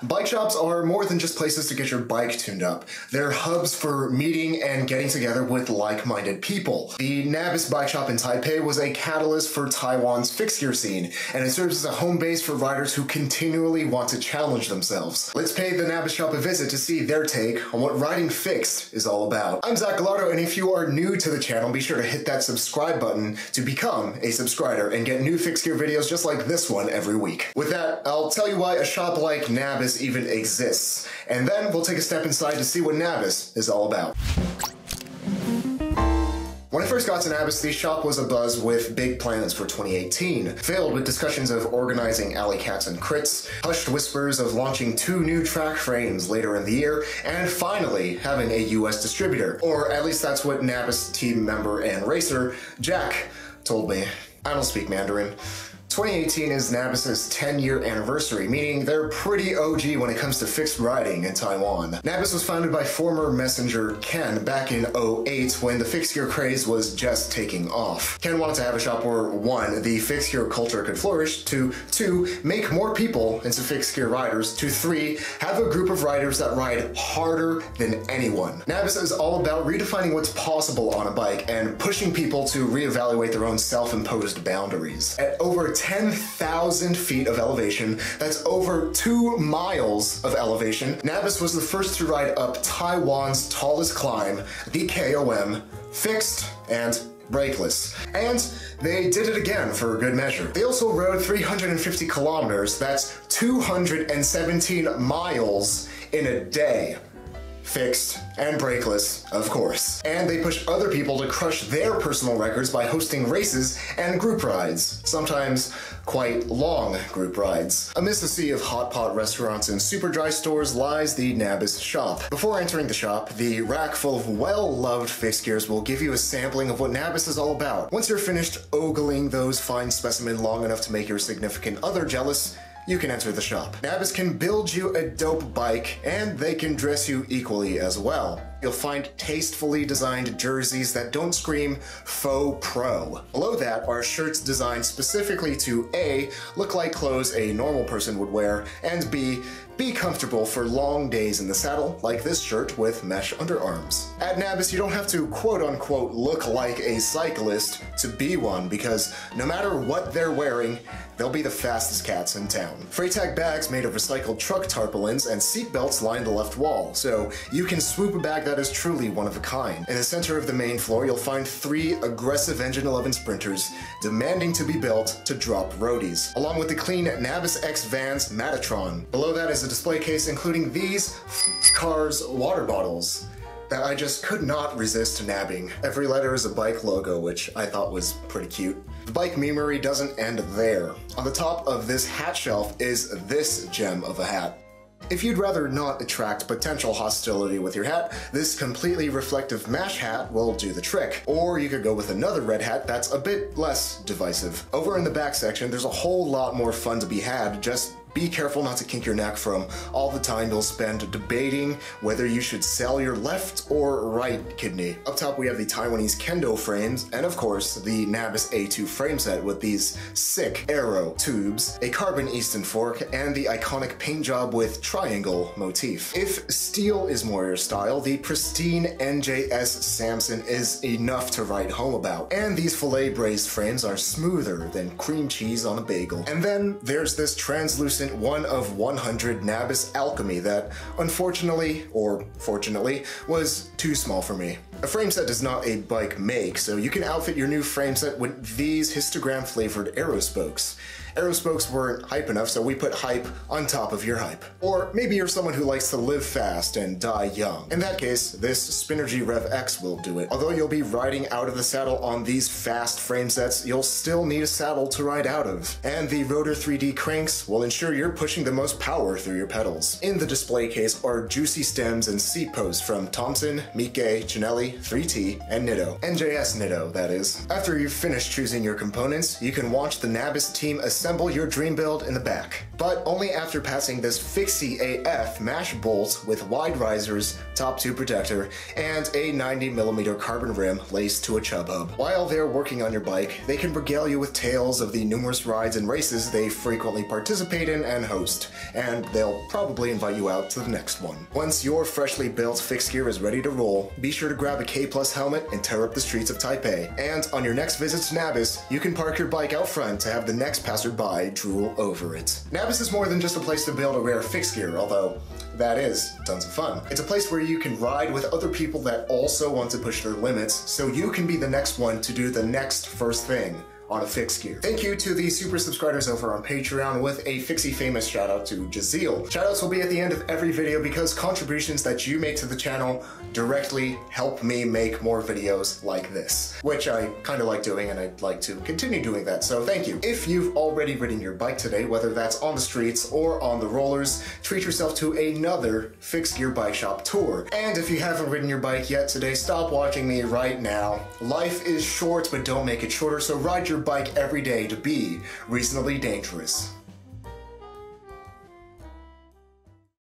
Bike shops are more than just places to get your bike tuned up. They're hubs for meeting and getting together with like-minded people. The Nabiis bike shop in Taipei was a catalyst for Taiwan's fixed gear scene, and it serves as a home base for riders who continually want to challenge themselves. Let's pay the Nabiis shop a visit to see their take on what riding fixed is all about. I'm Zach Gallardo, and if you are new to the channel, be sure to hit that subscribe button to become a subscriber and get new fixed gear videos just like this one every week. With that, I'll tell you why a shop like Nabiis even exists, and then we'll take a step inside to see what Nabiis is all about. When I first got to Nabiis, the shop was abuzz with big plans for 2018, filled with discussions of organizing alley cats and crits, hushed whispers of launching 2 new track frames later in the year, and finally having a US distributor. Or at least that's what Nabiis team member and racer Jack told me. I don't speak Mandarin. 2018 is Nabiis' 10-year anniversary, meaning they're pretty OG when it comes to fixed riding in Taiwan. Nabiis was founded by former messenger Ken back in 2008 when the fixed gear craze was just taking off. Ken wanted to have a shop where 1, the fixed gear culture could flourish, 2, make more people into fixed gear riders, 3, have a group of riders that ride harder than anyone. Nabiis is all about redefining what's possible on a bike and pushing people to reevaluate their own self-imposed boundaries. At over 10,000 feet of elevation, that's over 2 miles of elevation, Nabiis was the first to ride up Taiwan's tallest climb, the KOM, fixed and brakeless. And they did it again for good measure. They also rode 350 kilometers, that's 217 miles in a day. Fixed and brakeless, of course. And they push other people to crush their personal records by hosting races and group rides, sometimes quite long group rides. Amidst a sea of hot pot restaurants and super dry stores lies the Nabiis shop. Before entering the shop, the rack full of well-loved fixed gears will give you a sampling of what Nabiis is all about. Once you're finished ogling those fine specimens long enough to make your significant other jealous, you can enter the shop. Nabiis can build you a dope bike, and they can dress you equally as well. You'll find tastefully designed jerseys that don't scream faux pro. Below that are shirts designed specifically to A, look like clothes a normal person would wear, and B, be comfortable for long days in the saddle, like this shirt with mesh underarms. At Nabiis, you don't have to quote-unquote look like a cyclist to be one, because no matter what they're wearing, they'll be the fastest cats in town. Freytag bags made of recycled truck tarpaulins and seat belts line the left wall, so you can swoop a bag that is truly one of a kind. In the center of the main floor, you'll find 3 aggressive Engine 11 sprinters demanding to be built to drop roadies, along with the clean Nabiis X Vans Matatron. Below that is a display case including these Cars water bottles that I just could not resist nabbing. Every letter is a bike logo, which I thought was pretty cute. The bike memery doesn't end there. On the top of this hat shelf is this gem of a hat. If you'd rather not attract potential hostility with your hat, this completely reflective mesh hat will do the trick. Or you could go with another red hat that's a bit less divisive. Over in the back section, there's a whole lot more fun to be had. Just be careful not to kink your neck from all the time you'll spend debating whether you should sell your left or right kidney. Up top we have the Taiwanese kendo frames, and of course the Nabiis A2 frame set with these sick arrow tubes, a carbon Easton fork, and the iconic paint job with triangle motif. If steel is more your style, the pristine NJS Samson is enough to write home about. And these fillet braised frames are smoother than cream cheese on a bagel. And then there's this translucent 1 of 100 Nabiis Alchemy that, unfortunately, or fortunately, was too small for me. A frame set is not a bike make, so you can outfit your new frame set with these histogram-flavored arrow spokes. Arrow spokes weren't hype enough, so we put hype on top of your hype. Or maybe you're someone who likes to live fast and die young. In that case, this Spinergy Rev X will do it. Although you'll be riding out of the saddle on these fast frame sets, you'll still need a saddle to ride out of. And the Rotor 3D cranks will ensure you're pushing the most power through your pedals. In the display case are juicy stems and seat posts from Thompson, Miike, Chinelli, 3T, and Nitto. NJS Nitto, that is. After you've finished choosing your components, you can watch the Nabiis team assemble your dream build in the back. But only after passing this fixie AF mash bolt with wide risers, top tube protector, and a 90mm carbon rim laced to a chub hub. While they're working on your bike, they can regale you with tales of the numerous rides and races they frequently participate in and host, and they'll probably invite you out to the next one. Once your freshly built fixed gear is ready to roll, be sure to grab a K+ helmet and tear up the streets of Taipei. And on your next visit to Nabiis, you can park your bike out front to have the next passerby drool over it. Nabiis is more than just a place to build a rare fixed gear, although that is tons of fun. It's a place where you can ride with other people that also want to push their limits, so you can be the next one to do the next first thing on a fixed gear. Thank you to the super subscribers over on Patreon, with a Fixie famous shout out to Jeziel. Shoutouts will be at the end of every video because contributions that you make to the channel directly help me make more videos like this, which I kind of like doing and I'd like to continue doing that, so thank you. If you've already ridden your bike today, whether that's on the streets or on the rollers, treat yourself to another Fixed Gear Bike Shop tour. And if you haven't ridden your bike yet today, stop watching me right now. Life is short, but don't make it shorter, so ride your bike every day to be reasonably dangerous.